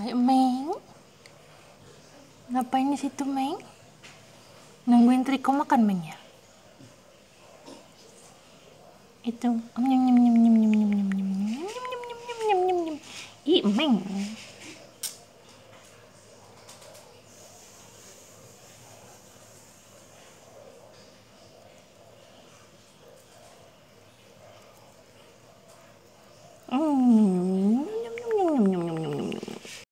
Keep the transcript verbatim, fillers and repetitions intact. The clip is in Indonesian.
Ayo, Meng. Ngapain di situ, Meng? Nungguin Trico makan, Meng ya? Itu. Nyem nyem nyem nyem nyem nyem nyem nyem nyem nyem nyem nyem nyem nyem. Ih, Meng.